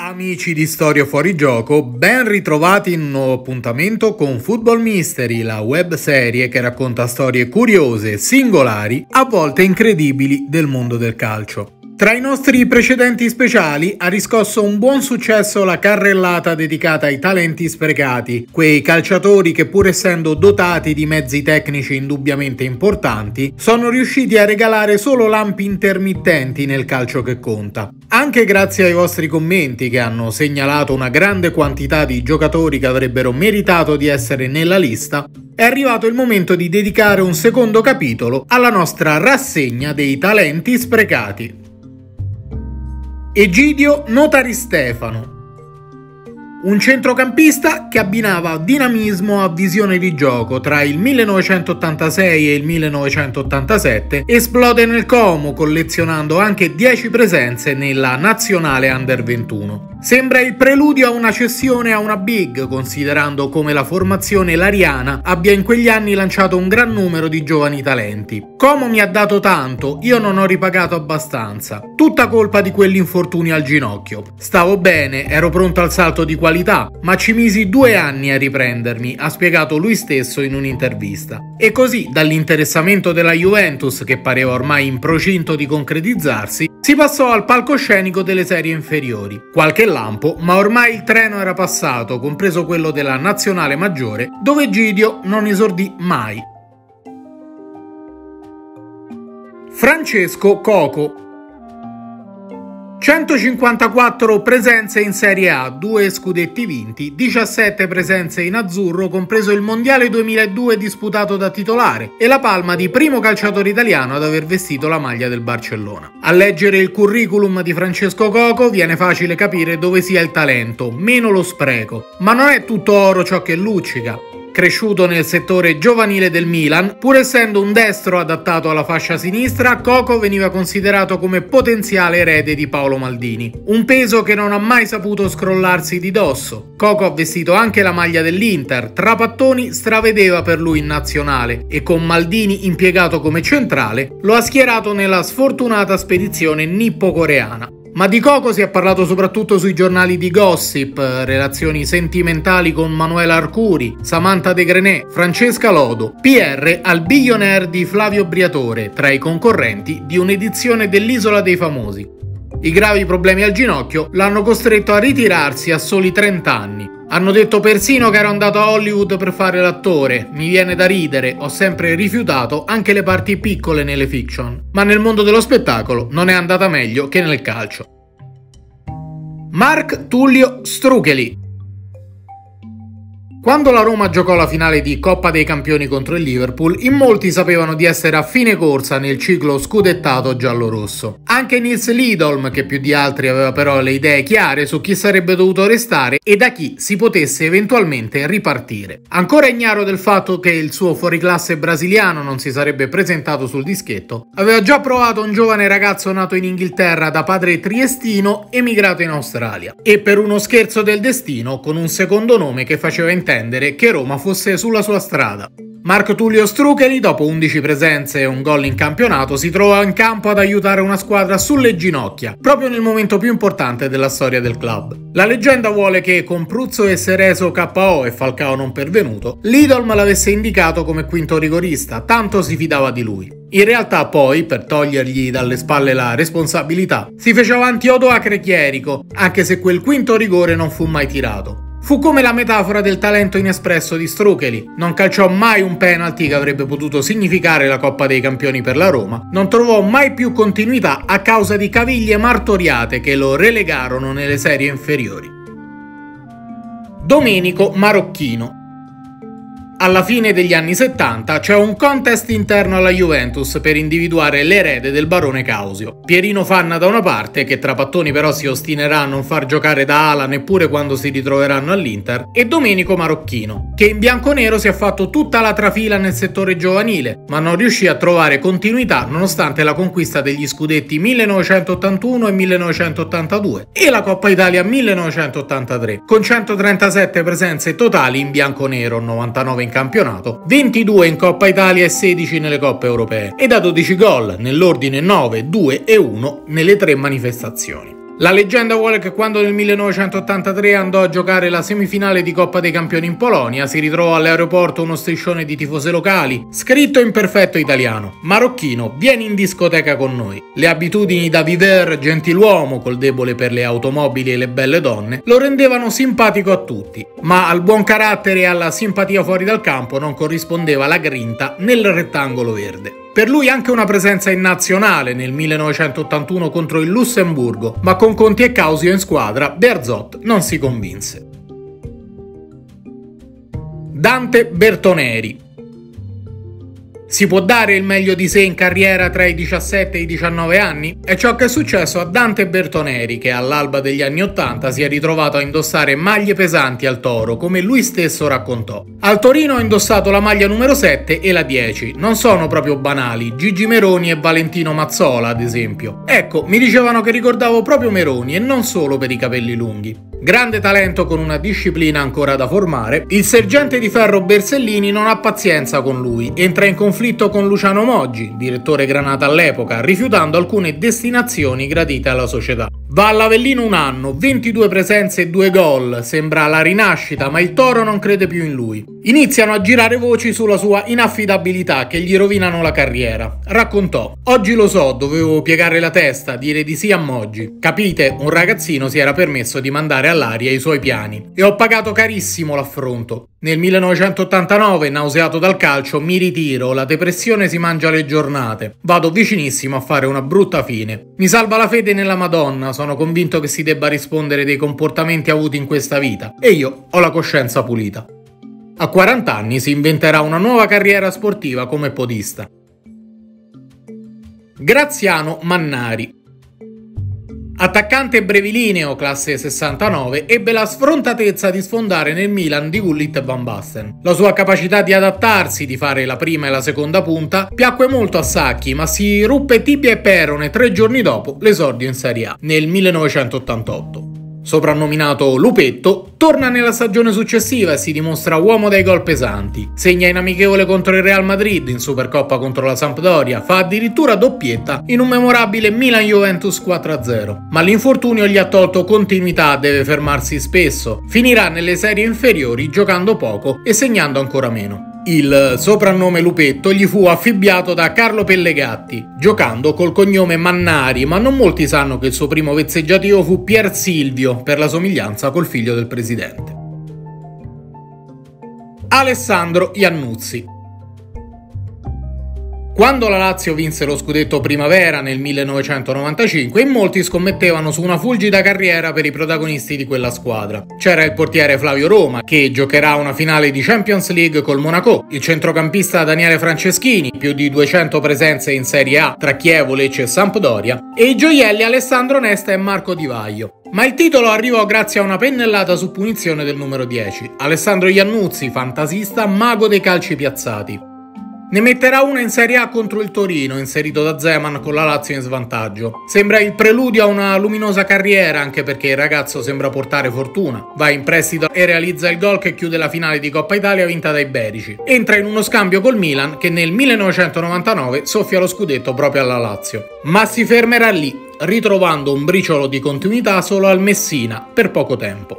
Amici di Storia Fuori Gioco, ben ritrovati in un nuovo appuntamento con Football Mystery, la web serie che racconta storie curiose, singolari, a volte incredibili del mondo del calcio. Tra i nostri precedenti speciali ha riscosso un buon successo la carrellata dedicata ai talenti sprecati, quei calciatori che pur essendo dotati di mezzi tecnici indubbiamente importanti, sono riusciti a regalare solo lampi intermittenti nel calcio che conta. Anche grazie ai vostri commenti che hanno segnalato una grande quantità di giocatori che avrebbero meritato di essere nella lista, è arrivato il momento di dedicare un secondo capitolo alla nostra rassegna dei talenti sprecati. Egidio Notari Stefano, un centrocampista che abbinava dinamismo a visione di gioco. Tra il 1986 e il 1987 esplode nel Como, collezionando anche 10 presenze nella nazionale Under 21. Sembra il preludio a una cessione a una big, considerando come la formazione lariana abbia in quegli anni lanciato un gran numero di giovani talenti. Como mi ha dato tanto, io non ho ripagato abbastanza. Tutta colpa di quell'infortunio al ginocchio. Stavo bene, ero pronto al salto di qualità, ma ci misi 2 anni a riprendermi, ha spiegato lui stesso in un'intervista. E così, dall'interessamento della Juventus, che pareva ormai in procinto di concretizzarsi, si passò al palcoscenico delle serie inferiori. Qualche lampo, ma ormai il treno era passato, compreso quello della nazionale maggiore, dove Egidio non esordì mai. Francesco Coco, 154 presenze in Serie A, 2 scudetti vinti, 17 presenze in azzurro, compreso il Mondiale 2002 disputato da titolare, e la palma di primo calciatore italiano ad aver vestito la maglia del Barcellona. A leggere il curriculum di Francesco Coco viene facile capire dove sia il talento, meno lo spreco. Ma non è tutto oro ciò che luccica. Cresciuto nel settore giovanile del Milan, pur essendo un destro adattato alla fascia sinistra, Coco veniva considerato come potenziale erede di Paolo Maldini. Un peso che non ha mai saputo scrollarsi di dosso. Coco ha vestito anche la maglia dell'Inter, Trapattoni stravedeva per lui in nazionale e con Maldini impiegato come centrale lo ha schierato nella sfortunata spedizione nippo-coreana. Ma di Coco si è parlato soprattutto sui giornali di gossip, relazioni sentimentali con Manuela Arcuri, Samantha De Grenet, Francesca Lodo, PR al billionaire di Flavio Briatore, tra i concorrenti di un'edizione dell'Isola dei Famosi. I gravi problemi al ginocchio l'hanno costretto a ritirarsi a soli 30 anni. Hanno detto persino che ero andato a Hollywood per fare l'attore, mi viene da ridere, ho sempre rifiutato anche le parti piccole nelle fiction, ma nel mondo dello spettacolo non è andata meglio che nel calcio. Mark Tullio Strucheli. Quando la Roma giocò la finale di Coppa dei Campioni contro il Liverpool, in molti sapevano di essere a fine corsa nel ciclo scudettato giallo-rosso. Anche Nils Lidolm, che più di altri aveva però le idee chiare su chi sarebbe dovuto restare e da chi si potesse eventualmente ripartire. Ancora ignaro del fatto che il suo fuoriclasse brasiliano non si sarebbe presentato sul dischetto, aveva già provato un giovane ragazzo nato in Inghilterra da padre triestino emigrato in Australia. E per uno scherzo del destino, con un secondo nome che faceva intendere che Roma fosse sulla sua strada. Marco Tullio Strucheli, dopo 11 presenze e un gol in campionato, si trovò in campo ad aiutare una squadra sulle ginocchia, proprio nel momento più importante della storia del club. La leggenda vuole che, con Pruzzo e Cerezo KO e Falcao non pervenuto, Lidolm l'avesse indicato come quinto rigorista, tanto si fidava di lui. In realtà poi, per togliergli dalle spalle la responsabilità, si fece avanti Odoacre Chierico, anche se quel quinto rigore non fu mai tirato. Fu come la metafora del talento inespresso di Strucheli. Non calciò mai un penalty che avrebbe potuto significare la Coppa dei Campioni per la Roma, non trovò mai più continuità a causa di caviglie martoriate che lo relegarono nelle serie inferiori. Domenico Marocchino. Alla fine degli anni 70 c'è un contest interno alla Juventus per individuare l'erede del barone Causio. Pierino Fanna da una parte, che Trapattoni però si ostinerà a non far giocare da ala neppure quando si ritroveranno all'Inter, e Domenico Marocchino, che in bianconero si è fatto tutta la trafila nel settore giovanile, ma non riuscì a trovare continuità nonostante la conquista degli scudetti 1981 e 1982 e la Coppa Italia 1983, con 137 presenze totali in bianconero, 99 in campionato, 22 in Coppa Italia e 16 nelle Coppe Europee, e da 12 gol, nell'ordine 9, 2 e 1 nelle 3 manifestazioni. La leggenda vuole che quando nel 1983 andò a giocare la semifinale di Coppa dei Campioni in Polonia, si ritrovò all'aeroporto uno striscione di tifose locali, scritto in perfetto italiano: "Marocchino, vieni in discoteca con noi". Le abitudini da vivere gentiluomo, col debole per le automobili e le belle donne, lo rendevano simpatico a tutti, ma al buon carattere e alla simpatia fuori dal campo non corrispondeva la grinta nel rettangolo verde. Per lui anche una presenza in nazionale nel 1981 contro il Lussemburgo, ma con Conti e Causio in squadra, Bearzot non si convinse. Dante Bertoneri. Si può dare il meglio di sé in carriera tra i 17 e i 19 anni? È ciò che è successo a Dante Bertoneri, che all'alba degli anni 80 si è ritrovato a indossare maglie pesanti al Toro, come lui stesso raccontò. Al Torino ho indossato la maglia numero 7 e la 10. Non sono proprio banali, Gigi Meroni e Valentino Mazzola, ad esempio. Ecco, mi dicevano che ricordavo proprio Meroni e non solo per i capelli lunghi. Grande talento con una disciplina ancora da formare, il sergente di ferro Bersellini non ha pazienza con lui, entra in conflitto con Luciano Moggi, direttore Granata all'epoca, rifiutando alcune destinazioni gradite alla società. Va all'Avellino un anno, 22 presenze e 2 gol, sembra la rinascita, ma il Toro non crede più in lui. Iniziano a girare voci sulla sua inaffidabilità che gli rovinano la carriera. Raccontò: "Oggi lo so, dovevo piegare la testa, dire di sì a Moggi. Capite, un ragazzino si era permesso di mandare all'aria i suoi piani. E ho pagato carissimo l'affronto. Nel 1989, nauseato dal calcio, mi ritiro, la depressione si mangia le giornate. Vado vicinissimo a fare una brutta fine. Mi salva la fede nella Madonna, sono convinto che si debba rispondere dei comportamenti avuti in questa vita. E io ho la coscienza pulita". A 40 anni si inventerà una nuova carriera sportiva come podista. Graziano Mannari. Attaccante brevilineo, classe 69, ebbe la sfrontatezza di sfondare nel Milan di Gullit e Van Basten. La sua capacità di adattarsi, di fare la prima e la seconda punta, piacque molto a Sacchi, ma si ruppe tibia e perone 3 giorni dopo l'esordio in Serie A, nel 1988. Soprannominato Lupetto, torna nella stagione successiva e si dimostra uomo dai gol pesanti. Segna in amichevole contro il Real Madrid, in Supercoppa contro la Sampdoria, fa addirittura doppietta in un memorabile Milan-Juventus 4-0. Ma l'infortunio gli ha tolto continuità, deve fermarsi spesso. Finirà nelle serie inferiori giocando poco e segnando ancora meno. Il soprannome Lupetto gli fu affibbiato da Carlo Pellegatti, giocando col cognome Mannari, ma non molti sanno che il suo primo vezzeggiativo fu Pier Silvio, per la somiglianza col figlio del presidente. Alessandro Iannuzzi. Quando la Lazio vinse lo scudetto primavera nel 1995, in molti scommettevano su una fulgida carriera per i protagonisti di quella squadra. C'era il portiere Flavio Roma, che giocherà una finale di Champions League col Monaco, il centrocampista Daniele Franceschini, più di 200 presenze in Serie A tra Chievo, Lecce e Sampdoria, e i gioielli Alessandro Nesta e Marco Di Vaio. Ma il titolo arrivò grazie a una pennellata su punizione del numero 10, Alessandro Iannuzzi, fantasista, mago dei calci piazzati. Ne metterà una in Serie A contro il Torino, inserito da Zeman con la Lazio in svantaggio. Sembra il preludio a una luminosa carriera, anche perché il ragazzo sembra portare fortuna. Va in prestito e realizza il gol che chiude la finale di Coppa Italia vinta dai Iberici. Entra in uno scambio col Milan, che nel 1999 soffia lo scudetto proprio alla Lazio. Ma si fermerà lì, ritrovando un briciolo di continuità solo al Messina, per poco tempo.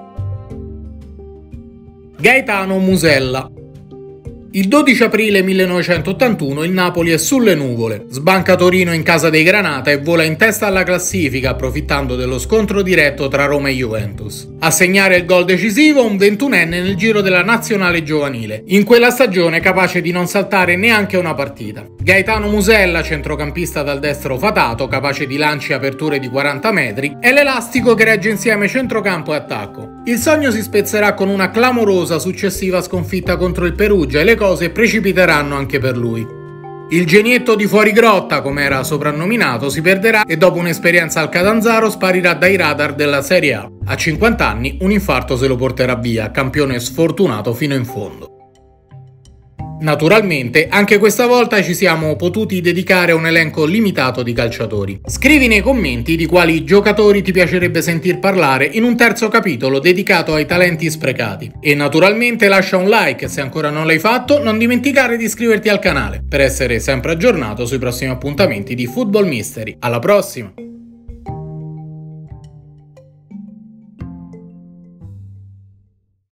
Gaetano Musella. Il 12 aprile 1981 il Napoli è sulle nuvole, sbanca Torino in casa dei Granata e vola in testa alla classifica approfittando dello scontro diretto tra Roma e Juventus. A segnare il gol decisivo un 21enne nel giro della nazionale giovanile, in quella stagione capace di non saltare neanche una partita. Gaetano Musella, centrocampista dal destro fatato, capace di lanci e aperture di 40 metri, è l'elastico che regge insieme centrocampo e attacco. Il sogno si spezzerà con una clamorosa successiva sconfitta contro il Perugia e le cose precipiteranno anche per lui. Il genietto di fuorigrotta, come era soprannominato, si perderà e dopo un'esperienza al Catanzaro sparirà dai radar della Serie A. A 50 anni un infarto se lo porterà via, campione sfortunato fino in fondo. Naturalmente, anche questa volta ci siamo potuti dedicare a un elenco limitato di calciatori. Scrivi nei commenti di quali giocatori ti piacerebbe sentir parlare in un terzo capitolo dedicato ai talenti sprecati. E naturalmente lascia un like se ancora non l'hai fatto, non dimenticare di iscriverti al canale per essere sempre aggiornato sui prossimi appuntamenti di Football Mystery. Alla prossima!